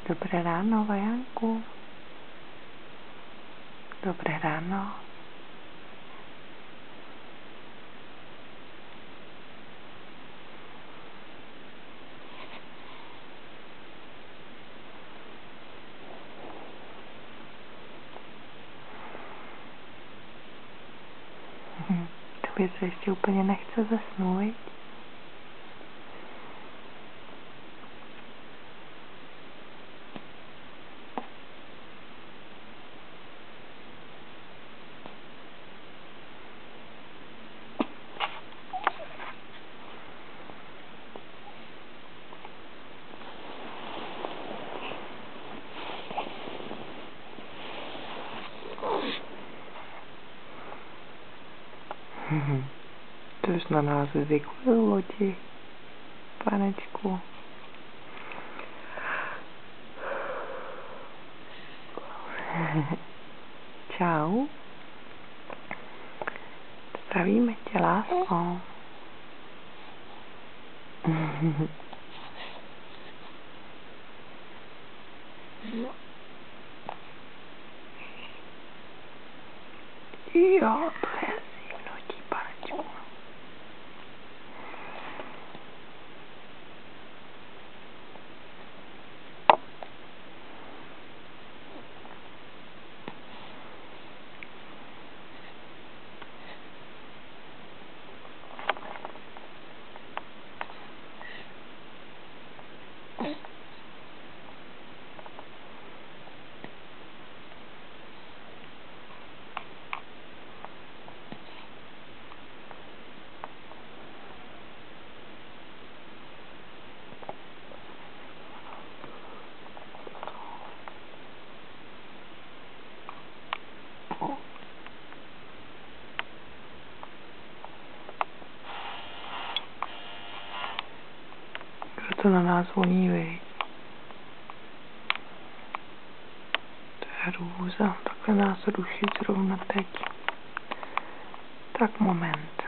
Dobré ráno, Vajanku. Dobré ráno. Tobě se ještě úplně nechce zasnout. To už na nás zvykli lodi, panečku. Čau. Zdravíme tě, lásko. Jo, to je zimnutí, panečku. Kdo to na nás voní, viď? To je hrůza, takhle nás ruší zrovna teď. Tak moment.